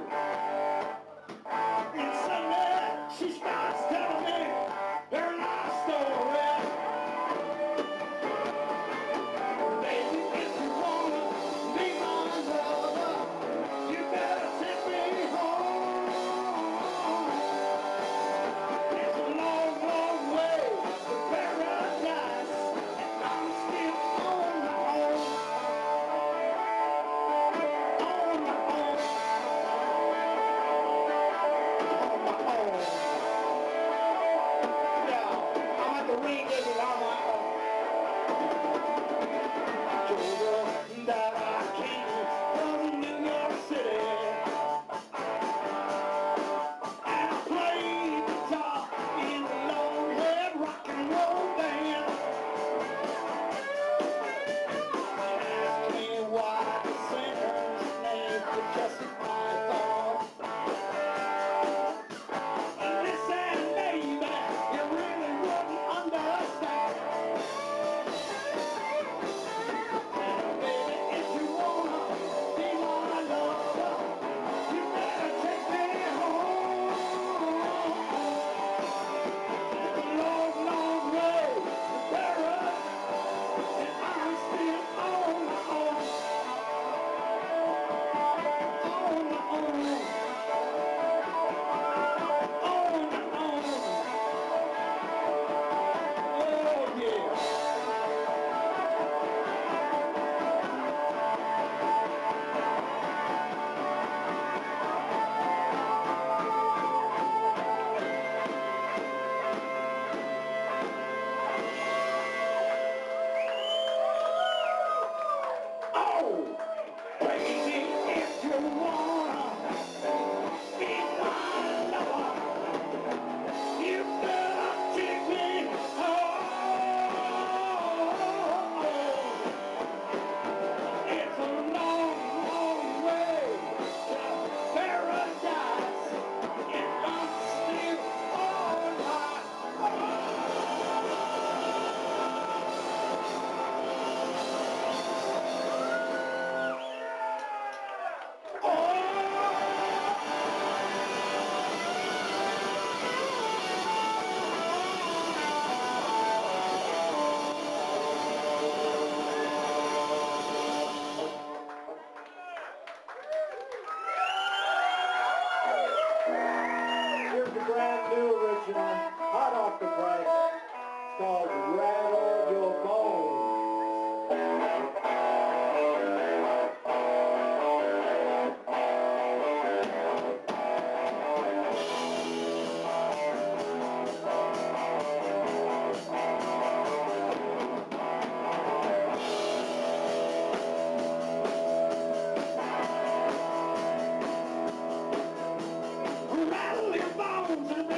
And suddenly she starts telling me her life story. Baby, if you wanna be my lover, you better take me home. It's a long, long way to paradise, and I'm still on my own. On my own. On my own. Yeah, I'm at the ring living on my own. Told her that I came from New York City, and I played guitar in a long-haired rock and roll band. She asked me why the singer's name could justify thought. Listen, baby, you really wouldn't understand. Baby, if you wanna be my lover, you better take me home. It's a long, long way to paradise, and I'm still on my own. On my own. On my own. Oh, yeah. Oh, baby, if you wanna be my lover, you better take me home. It's a long, long way to paradise, and I'm still on my Here's the brand new original, hot off the press. It's called Rattle Your Bones. Rattle your bones and